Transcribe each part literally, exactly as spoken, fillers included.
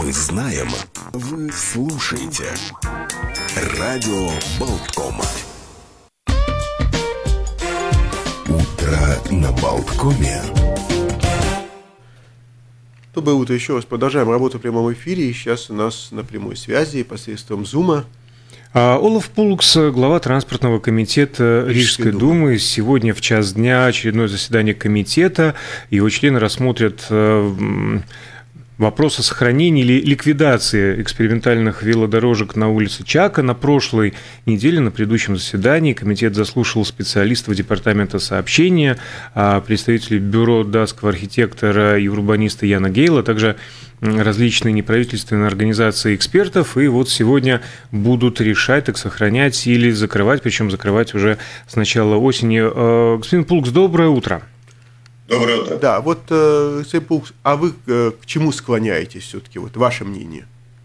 Мы знаем, вы слушаете. Радио Болткома. Утро на Болткоме. Доброе утро еще раз. Продолжаем работу в прямом эфире. И сейчас у нас на прямой связи посредством Зума Олаф Пулкс, глава транспортного комитета Рижской думы. Сегодня в час дня очередное заседание комитета. Его члены рассмотрят вопрос о сохранении или ликвидации экспериментальных велодорожек на улице Чака. На прошлой неделе, на предыдущем заседании, комитет заслушал специалистов департамента сообщения, представителей бюро датского архитектора и урбаниста Яна Гейла, также различные неправительственные организации экспертов, и вот сегодня будут решать, так сохранять или закрывать, причем закрывать уже с начала осени. Господин Пулкс, доброе утро. Доброе утро. Да, вот, господин Пулкс, а вы к чему склоняетесь все-таки, вот ваше мнение?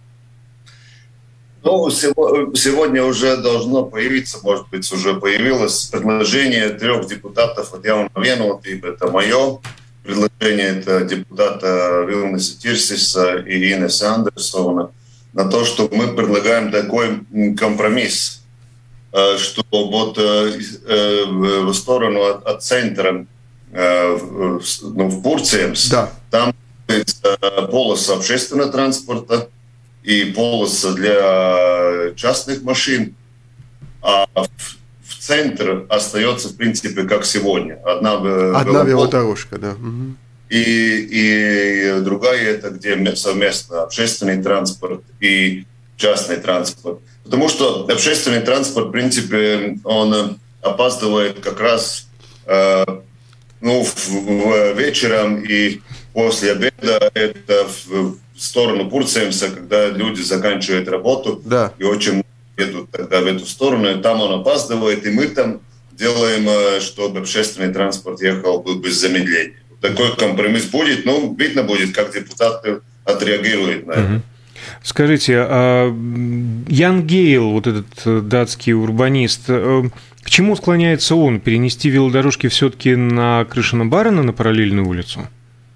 Ну, сегодня уже должно появиться, может быть, уже появилось предложение трех депутатов от Jauna Vienotība, это мое предложение, это депутата Vilnisa Tirsiса и Инеса Андерсона, на то, что мы предлагаем такой компромисс, что вот в сторону от, от центра, ну, в Пурцемс, да, там полоса общественного транспорта и полоса для частных машин, а в центр остается, в принципе, как сегодня. Одна, Одна велодорожка, да. И, и другая, это где совместно общественный транспорт и частный транспорт. Потому что общественный транспорт, в принципе, он опаздывает как раз э, ну, в, в вечером и после обеда. Это в, в сторону Пурцемса, когда люди заканчивают работу, да, и очень едут тогда в эту сторону, и там он опаздывает, и мы там делаем, чтобы общественный транспорт ехал бы без замедления. Такой компромисс будет, ну, видно будет, как депутаты отреагируют на это. Угу. Скажите, а Ян Гейл, вот этот датский урбанист, к чему склоняется он? Перенести велодорожки все-таки на Кришина Барона, на параллельную улицу?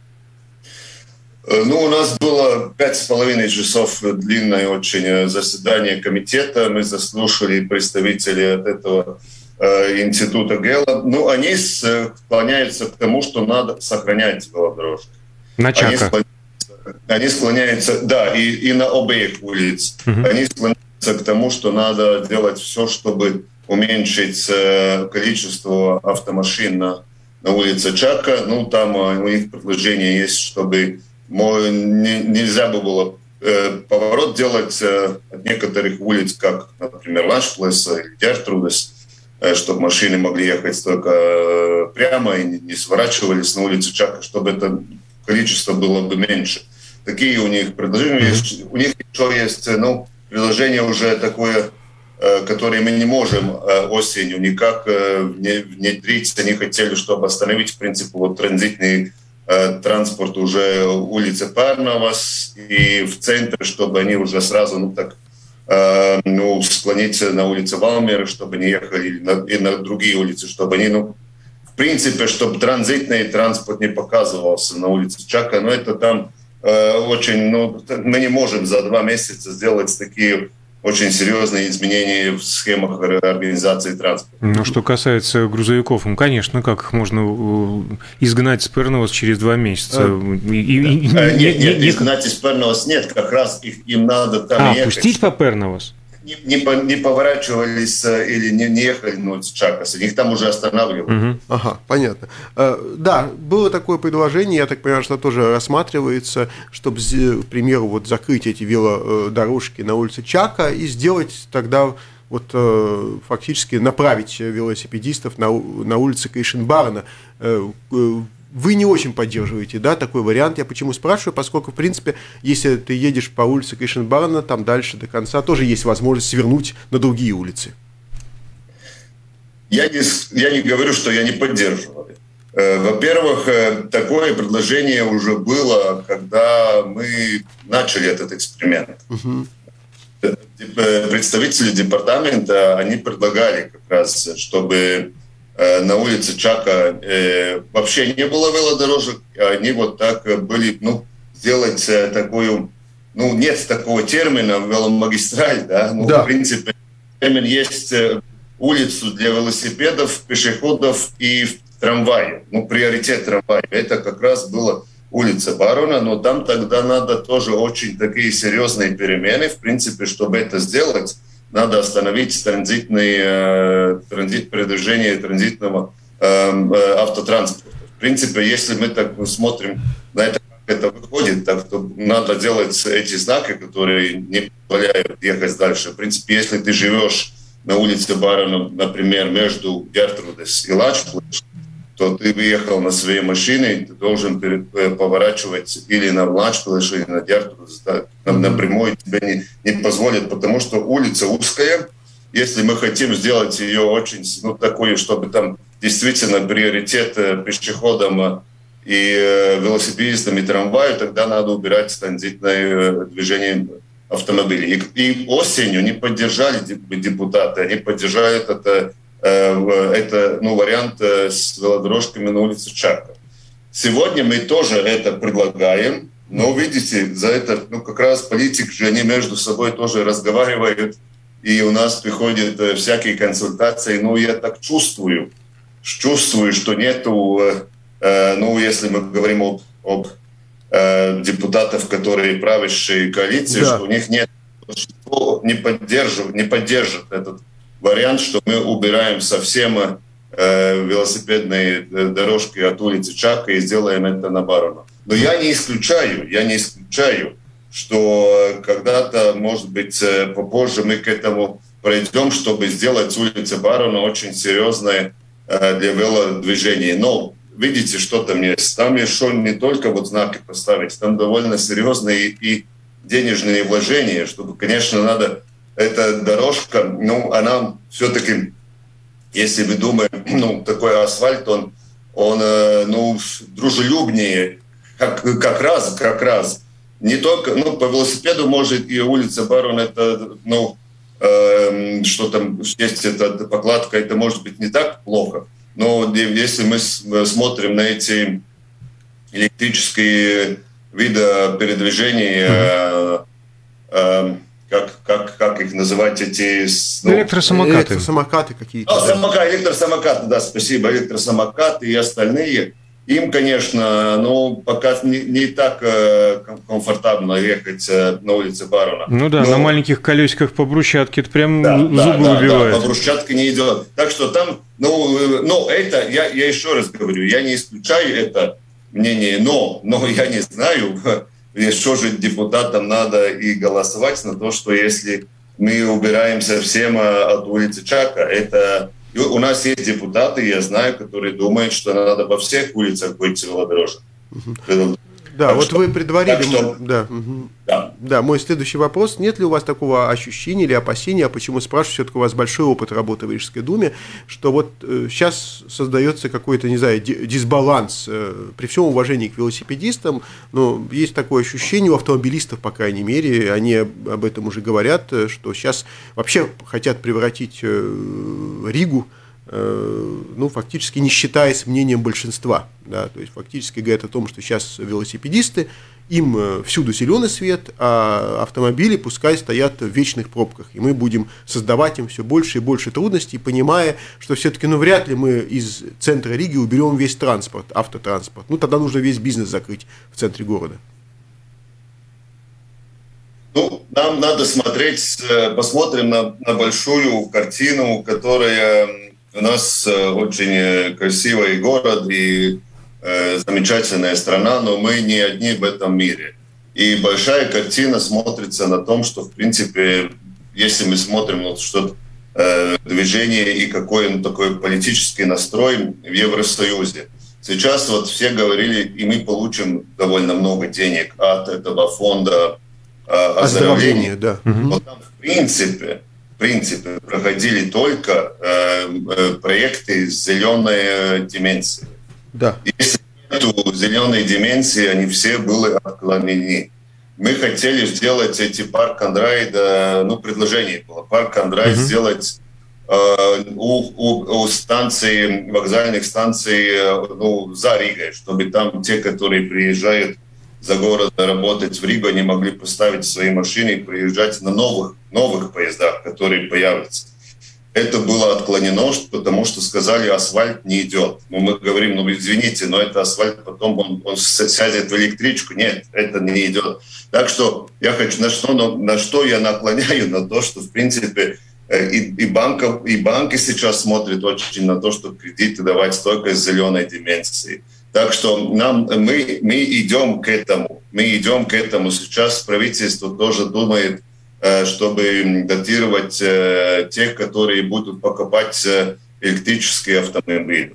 Ну, у нас было пять с половиной часов длинное очень заседание комитета. Мы заслушали представителей от этого э, института Гейла. Ну, они склоняются к тому, что надо сохранять велодорожки. На Чака. Они склоняются, они склоняются, да, и, и на обеих улиц. Угу. Они склоняются к тому, что надо делать все, чтобы уменьшить э, количество автомашин на, на улице Чака. Ну, там э, у них предложение есть, чтобы нельзя бы было э, поворот делать э, от некоторых улиц, как, например, Ланшплеса или Гертрудес, э, чтобы машины могли ехать только э, прямо и не, не сворачивались на улицу Чака, чтобы это количество было бы меньше. Такие у них предложения mm-hmm. есть. У них еще есть, ну, предложение уже такое, э, которое мы не можем э, осенью никак э, внедрить. Они хотели, чтобы остановить, в принципе, вот транзитные транспорт уже улицы Парновас и в центре, чтобы они уже сразу, ну, так, э, ну, склониться на улице Валмеры, чтобы не ехали на, и на другие улицы, чтобы они, ну, в принципе, чтобы транзитный транспорт не показывался на улице Чака, но это там э, очень, ну, мы не можем за два месяца сделать такие очень серьезные изменения в схемах организации транспорта. Ну, что касается грузовиков, ну, конечно, как их можно изгнать из Перновас через два месяца? А, и, и, да. и, нет, не, нет, не... изгнать из Перновас нет, как раз их, им надо там а, ехать. А, пустить по Перновас? Не, не, не поворачивались или не, не ехали на Чакас, их там уже останавливали. Угу. Ага, понятно. Да, было такое предложение, я так понимаю, что тоже рассматривается, чтобы, к примеру, вот закрыть эти велодорожки на улице Чака и сделать тогда вот фактически направить велосипедистов на, на улице Кришин Барона. Вы не очень поддерживаете, да, такой вариант. Я почему спрашиваю, поскольку, в принципе, если ты едешь по улице Кришин Барона, там дальше до конца тоже есть возможность свернуть на другие улицы. Я не, я не говорю, что я не поддерживаю. Во-первых, такое предложение уже было, когда мы начали этот эксперимент. Угу. Представители департамента, они предлагали как раз, чтобы на улице Чака э, вообще не было велодорожек, они вот так были, ну, сделать такую ну, нет такого термина веломагистраль, да, ну, да. В принципе, термин есть улицу для велосипедов, пешеходов и трамвая, ну, приоритет трамвая, это как раз была улица Барона, но там тогда надо тоже очень такие серьезные перемены, в принципе, чтобы это сделать, надо остановить транзитный, э, транзит, передвижение транзитного э, э, автотранспорта. В принципе, если мы так смотрим на это, как это выходит, так, то надо делать эти знаки, которые не позволяют ехать дальше. В принципе, если ты живешь на улице Барона, например, между Гертрудес и Лачплеш, то ты выехал на своей машине, ты должен поворачивать или на Лачплеш, или на Гертрудес. Да, напрямую тебе не, не позволят, потому что улица узкая. Если мы хотим сделать ее очень, ну, такой, чтобы там действительно приоритет пешеходам и велосипедистам и трамваю, тогда надо убирать транзитное движение автомобилей. И, и осенью не поддержали депутаты, они поддержали это, это ну, вариант с велодорожками на улице Чака. Сегодня мы тоже это предлагаем, но, видите, за это ну, как раз политики же, они между собой тоже разговаривают, и у нас приходят всякие консультации. Ну, я так чувствую, чувствую, что нету, э, ну, если мы говорим об, об э, депутатах, которые правящие коалиции, да. Что у них нет, что не поддерживают, не поддержат этот вариант, что мы убираем совсем э, велосипедные дорожки от улицы Чака и сделаем это на Барона. Но я не исключаю, я не исключаю, что когда-то, может быть, попозже мы к этому пройдем, чтобы сделать улицу Барона очень серьезной э, для велодвижения. Но видите, что там есть? Там еще не только вот знаки поставить, там довольно серьезные и денежные вложения, чтобы, конечно, надо... Эта дорожка, ну, она все-таки, если мы думаем, ну, такой асфальт, он, он ну, дружелюбнее, как, как раз, как раз. Не только, ну, по велосипеду, может, и улица Барон, это, ну, э, что там есть, эта покладка, это может быть не так плохо. Но если мы смотрим на эти электрические виды передвижения, э, э, Как, как, как их называть, эти... Ну, электросамокаты. Электросамокаты какие-то. А, самокаты, электросамокаты, да, спасибо, электросамокаты и остальные. Им, конечно, ну, пока не, не так э, комфортабельно ехать э, на улице Барона. Ну да, но... на маленьких колесиках по брусчатке это прям да, зубы да, выбивает. Да, по брусчатке не идет. Так что там, ну, ну это, я, я еще раз говорю, я не исключаю это мнение, но, но я не знаю... Еще же депутатам надо и голосовать на то, что если мы убираем совсем от улицы Чака, это... У нас есть депутаты, я знаю, которые думают, что надо во всех улицах быть велодорожек. Угу. Да, так вот что, вы предварили... что, да, угу. да. да, мой следующий вопрос. Нет ли у вас такого ощущения или опасения, а почему спрашиваю, все-таки у вас большой опыт работы в Рижской думе, что вот э, сейчас создается какой-то, не знаю, дисбаланс, э, при всем уважении к велосипедистам, но есть такое ощущение у автомобилистов, по крайней мере, они об этом уже говорят, что сейчас вообще хотят превратить э, Ригу, ну, фактически не считаясь мнением большинства. Да, то есть фактически говорят о том, что сейчас велосипедисты, им всюду зеленый свет, а автомобили пускай стоят в вечных пробках. И мы будем создавать им все больше и больше трудностей, понимая, что все-таки ну, вряд ли мы из центра Риги уберем весь транспорт, автотранспорт. Ну, тогда нужно весь бизнес закрыть в центре города. Ну, нам надо смотреть, посмотрим на, на большую картину, которая... У нас очень красивый город и э, замечательная страна, но мы не одни в этом мире. И большая картина смотрится на том, что, в принципе, если мы смотрим вот, что э, движение и какой ну, такой политический настрой в Евросоюзе. Сейчас вот все говорили, и мы получим довольно много денег от этого фонда э, оздоровления. Да. Но там, в принципе... В принципе, проходили только э, э, проекты с зеленой дименсией. Да. Если нету зеленой дименсии, они все были отклонены. Мы хотели сделать эти парк Андрайда, ну, предложение было, парк Андрайд mm-hmm. сделать э, у, у, у станций, вокзальных станций, э, ну, за Ригой, чтобы там те, которые приезжают за город работать в Ригу, они могли поставить свои машины и приезжать на новых, новых поездах, которые появятся. Это было отклонено, потому что сказали, асфальт не идет. Ну, мы говорим, ну извините, но это асфальт, потом он, он сядет в электричку. Нет, это не идет. Так что я хочу, на что, на что я наклоняю, на то, что в принципе и, и, банков, и банки сейчас смотрят очень на то, чтобы кредиты давать только с зеленой дименсией. Так что нам, мы, мы идем к этому. Мы идем к этому. Сейчас правительство тоже думает, чтобы датировать тех, которые будут покупать электрические автомобили.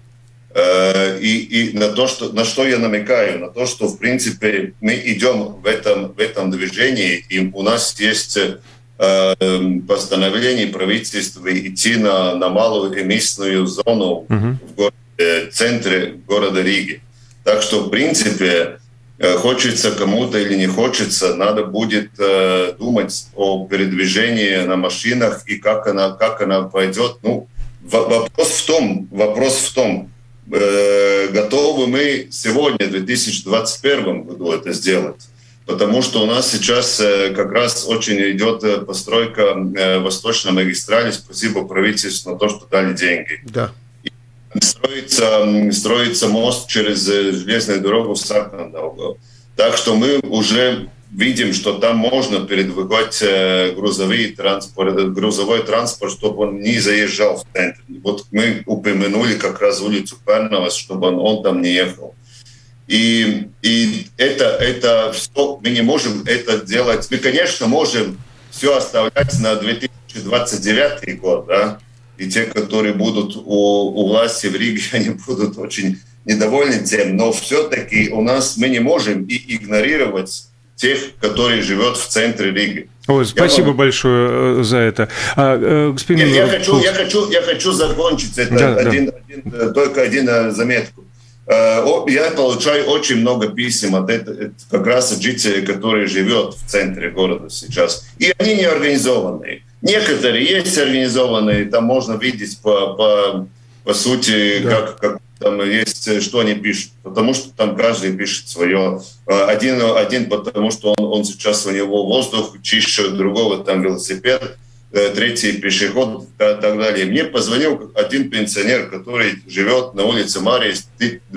И, и на то, что, на что я намекаю, на то, что в принципе мы идем в этом, в этом движении, и у нас есть постановление правительства идти на, на малую эмиссионную зону uh-huh. в городе, центре города Риги. Так что в принципе хочется кому-то или не хочется, надо будет э, думать о передвижении на машинах и как она, как она пойдет. Ну, в, вопрос в том, вопрос в том, э, готовы мы сегодня, в две тысячи двадцать первом году это сделать. Потому что у нас сейчас э, как раз очень идет постройка э, Восточной магистрали. Спасибо правительству на то, что дали деньги. Да. Строится, строится мост через железную дорогу в Саркандаугаву. Так что мы уже видим, что там можно передвигать грузовой транспорт, грузовой транспорт, чтобы он не заезжал в центр. Вот мы упомянули как раз улицу Перновас, чтобы он, он там не ехал. И, и это, это все, мы не можем это делать. Мы, конечно, можем все оставлять на две тысячи двадцать девятый год, да? И те, которые будут у, у власти в Риге, они будут очень недовольны тем. Но все-таки у нас мы не можем и игнорировать тех, которые живут в центре Риги. Ой, спасибо вам... большое за это. А, господин... я, я, хочу, я, хочу, я хочу закончить это да, один, да. Один, только один заметку. Я получаю очень много писем от этого, как раз от жителей, которые живут в центре города сейчас. И они не организованные. Некоторые есть организованные, там можно видеть по, по, по сути, да. как, как там есть, что они пишут. Потому что там каждый пишет свое. Один, один потому что он, он сейчас у него воздух чище, другого там велосипед, третий пешеход и так далее. Мне позвонил один пенсионер, который живет на улице Марии с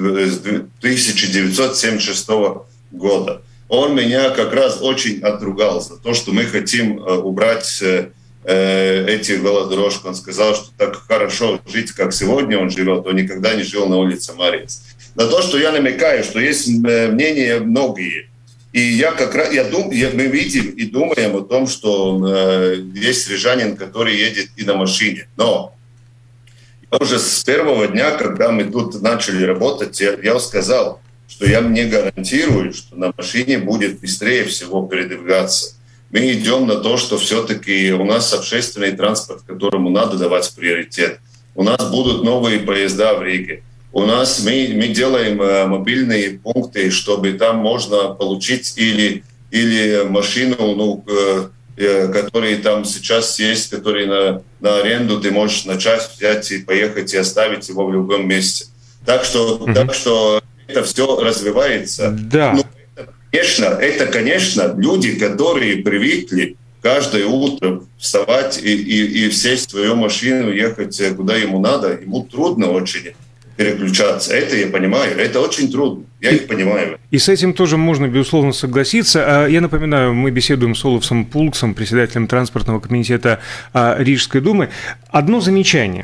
тысяча девятьсот семьдесят шестого года. Он меня как раз очень отругал за то, что мы хотим убрать эти велодорожки. Он сказал, что так хорошо жить, как сегодня он живет, он никогда не жил на улице Марьис. На то, что я намекаю, что есть мнения многие. И я как раз, я дум, я, мы видим и думаем о том, что э, есть рижанин, который едет и на машине. Но уже с первого дня, когда мы тут начали работать, я, я сказал, что я не гарантирую, что на машине будет быстрее всего передвигаться. Мы идем на то, что все-таки у нас общественный транспорт, которому надо давать приоритет. У нас будут новые поезда в Риге. У нас мы, мы делаем мобильные пункты, чтобы там можно получить или, или машину, ну, э, которые там сейчас есть, которые на, на аренду, ты можешь на час взять и поехать и оставить его в любом месте. Так что, mm-hmm. так что это все развивается. Да. Ну, это, конечно, это, конечно, люди, которые привыкли каждое утро вставать и, и, и сесть в свою машину, ехать куда ему надо, ему трудно очень переключаться. Это я понимаю, это очень трудно, я их понимаю. И с этим тоже можно, безусловно, согласиться. Я напоминаю, мы беседуем с Олафсом Пулксом, председателем транспортного комитета Рижской думы. Одно замечание.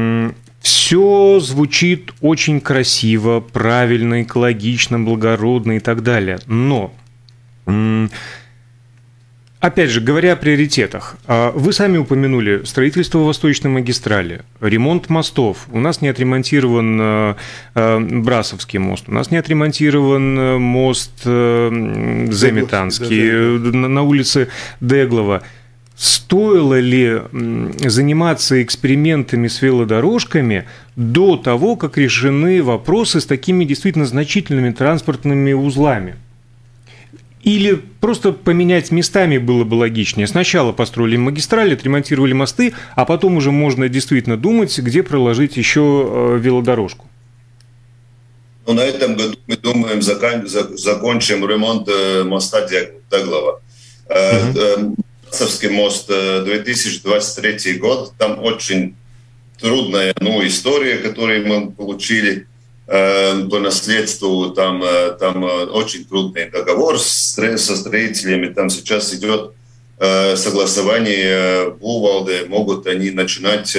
Все звучит очень красиво, правильно, экологично, благородно и так далее. Но... Опять же, говоря о приоритетах, вы сами упомянули строительство Восточной магистрали, ремонт мостов. У нас не отремонтирован Брасовский мост, у нас не отремонтирован мост Земетанский на улице Деглова. Стоило ли заниматься экспериментами с велодорожками до того, как решены вопросы с такими действительно значительными транспортными узлами? Или просто поменять местами было бы логичнее. Сначала построили магистрали, отремонтировали мосты, а потом уже можно действительно думать, где проложить еще велодорожку. Но на этом году мы думаем, закон, закончим ремонт моста Даглова. Uh-huh. Царский мост, две тысячи двадцать третий год, там очень трудная ну, история, которую мы получили по наследству, там, там очень трудный договор со строителями, там сейчас идет согласование в Увалде, могут они начинать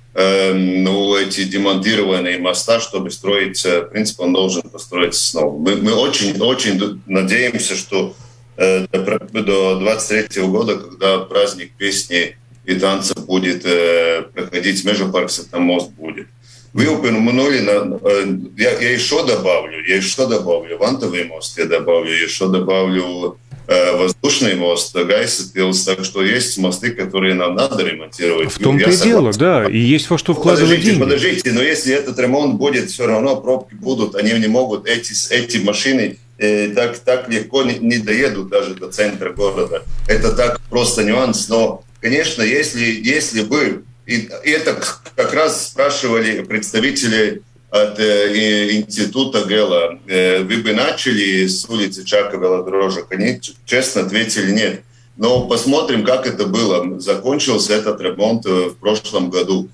ну, эти демонтированные моста, чтобы строить, в принципе, он должен построиться снова. Мы, мы очень, очень надеемся, что э, до двадцать третьего года, когда праздник песни и танцев будет э, проходить в Межапарксе, там мост будет. Вы упомянули, на, э, я, я еще добавлю, я еще добавлю, Вантовый мост я добавлю, еще добавлю э, воздушный мост, Гайсетпилс, так что есть мосты, которые нам надо ремонтировать. В том-то и дело, да, и есть во что вкладывать подождите, деньги. Подождите, но если этот ремонт будет, все равно пробки будут, они не могут, эти, эти машины э, так, так легко не, не доедут даже до центра города. Это так просто нюанс, но, конечно, если, если бы и это как раз спрашивали представители от э, института ГЭЛа. Э, вы бы начали с улицы Чака велодорожек? Они честно ответили нет. Но посмотрим, как это было. Закончился этот ремонт в прошлом году.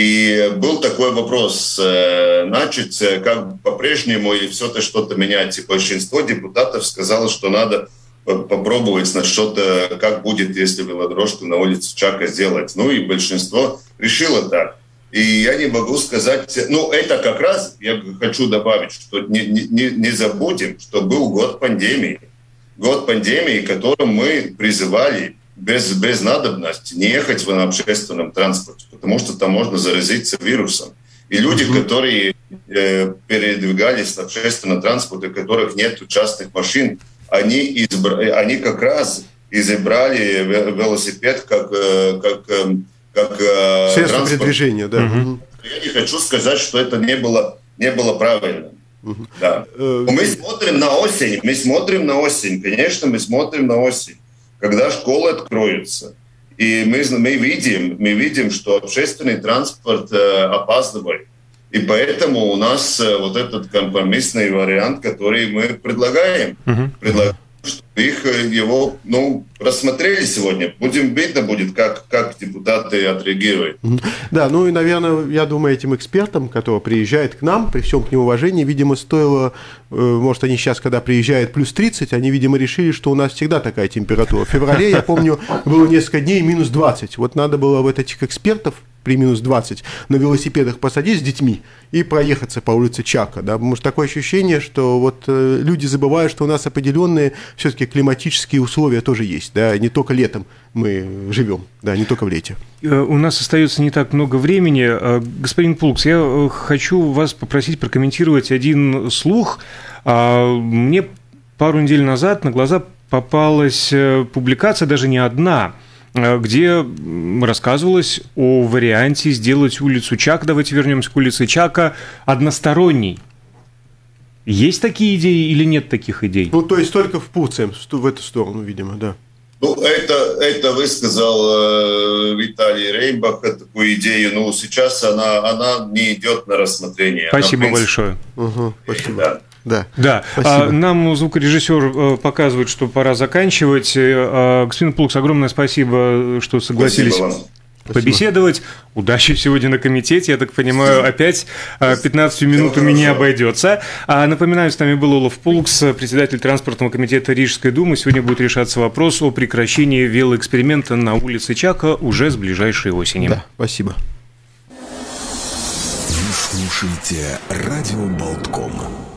И был такой вопрос, э, начать как по-прежнему или все-таки что-то менять. И большинство депутатов сказало, что надо попробовать насчет, как будет, если велодорожку на улице Чака сделать. Ну и большинство решило так. И я не могу сказать... Ну, это как раз, я хочу добавить, что не, не, не забудем, что был год пандемии. Год пандемии, которым мы призывали без, без надобности не ехать на общественном транспорте, потому что там можно заразиться вирусом. И люди, mm-hmm. которые э, передвигались на общественном транспорте, у которых нет частных машин, Они, избра... они как раз избрали велосипед как, как, как средство передвижения. Да. Угу. Я не хочу сказать, что это не было, не было правильно. Угу. Да. Мы смотрим на осень, мы смотрим на осень, конечно, мы смотрим на осень, когда школы откроются. И мы, мы, видим, мы видим, что общественный транспорт опаздывает. И поэтому у нас вот этот компромиссный вариант, который мы предлагаем, uh-huh. предлагаем, чтобы их его ну, рассмотрели сегодня. Будем видно будет, как, как депутаты отреагируют. Uh-huh. Да, ну и, наверное, я думаю, этим экспертам, которые приезжают к нам, при всем к ним уважении, видимо, стоило, может, они сейчас, когда приезжают плюс тридцать, они, видимо, решили, что у нас всегда такая температура. В феврале, я помню, было несколько дней минус двадцать. Вот надо было вот этих экспертов при минус двадцать на велосипедах посадить с детьми и проехаться по улице Чака. Да? Потому что такое ощущение, что вот э, люди забывают, что у нас определенные все-таки климатические условия тоже есть. Да? Не только летом мы живем, да, не только в лете. У нас остается не так много времени. Господин Пулкс, я хочу вас попросить прокомментировать один слух. Мне пару недель назад на глаза попалась публикация, даже не одна, где рассказывалось о варианте сделать улицу Чака, давайте вернемся к улице Чака, односторонней. Есть такие идеи или нет таких идей? Ну, то есть только в Пуцем, в эту сторону, видимо, да. Ну, это, это высказал э, Виталий Рейнбах, такую идею. Ну, сейчас она, она не идет на рассмотрение. Спасибо она, большое. Угу, спасибо. Да. Да, да. А, нам звукорежиссер показывает, что пора заканчивать. А, господин Пулкс, огромное спасибо, что согласились спасибо побеседовать. Спасибо. Удачи сегодня на комитете. Я так понимаю, опять пятнадцать минут у меня не обойдется. А, напоминаю, с нами был Олаф Пулкс, председатель транспортного комитета Рижской думы. Сегодня будет решаться вопрос о прекращении велоэксперимента на улице Чака уже с ближайшей осени. Да, спасибо. Вы слушаете радио Болтком.